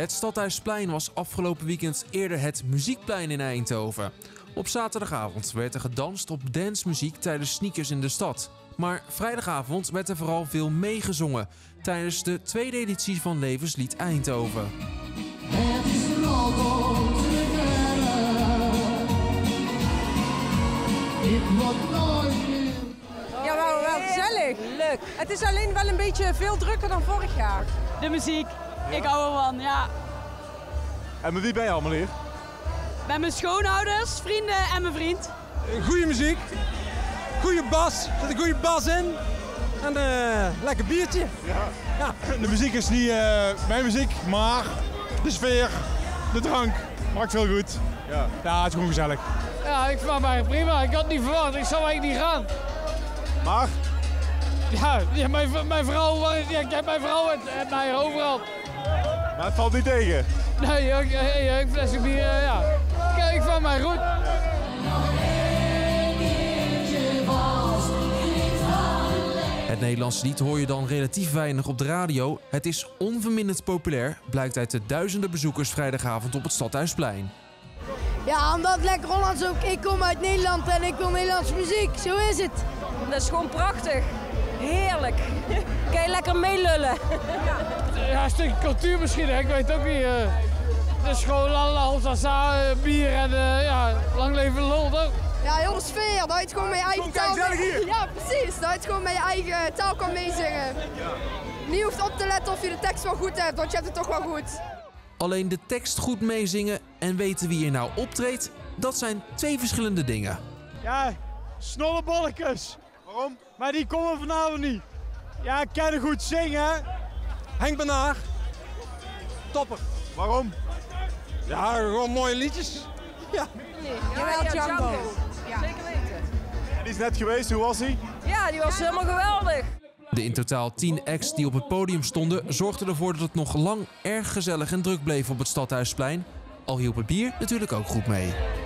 Het Stadhuisplein was afgelopen weekend eerder het Muziekplein in Eindhoven. Op zaterdagavond werd er gedanst op dancemuziek tijdens sneakers in de stad. Maar vrijdagavond werd er vooral veel meegezongen tijdens de tweede editie van Levenslied Eindhoven. Ja, wel gezellig. Leuk. Het is alleen wel een beetje veel drukker dan vorig jaar. De muziek, ik hou ervan, ja. En met wie ben je allemaal hier? Met mijn schoonouders, vrienden en mijn vriend. Goede muziek, goede bas, er zit een goede bas in en lekker biertje. Ja. De muziek is niet mijn muziek, maar de sfeer, de drank, maakt veel goed. Ja, het is gewoon gezellig. Ja, ik vond mij prima. Ik had niet verwacht. Ik zou eigenlijk niet gaan. Maar? Ja, mijn vrouw, ik heb mijn vrouw en mij overal. Maar het valt niet tegen. Nee, ik flesje bier, ja. Ik vond mij goed. Het Nederlands lied hoor je dan relatief weinig op de radio. Het is onverminderd populair, blijkt uit de duizenden bezoekers vrijdagavond op het Stadhuisplein. Ja, omdat het lekker Hollands ook. Ik kom uit Nederland en ik wil Nederlandse muziek. Zo is het. Dat is gewoon prachtig. Heerlijk. Kan je lekker meelullen. Ja, een stukje cultuur misschien, hè. Ik weet het ook niet. Het is gewoon Hollandse bier en lang leven lol, toch? Ja, heel de sfeer. Dat je het gewoon met je eigen taal... Ja, precies. Dat je het gewoon met je eigen taal kan meezingen. Niet hoeft op te letten of je de tekst wel goed hebt, want je hebt het toch wel goed. Alleen de tekst goed meezingen en weten wie er nou optreedt, dat zijn twee verschillende dingen. Ja, snollebolletjes. Waarom? Maar die komen vanavond niet. Ja, ik kan goed zingen. Henk Benaar, topper. Waarom? Ja, gewoon mooie liedjes. Ja. Jawel, Django. Ja. Zeker weten. Die is net geweest, hoe was hij? Ja, die was helemaal geweldig. De in totaal 10 acts die op het podium stonden zorgden ervoor dat het nog lang erg gezellig en druk bleef op het Stadhuisplein. Al hielp het bier natuurlijk ook goed mee.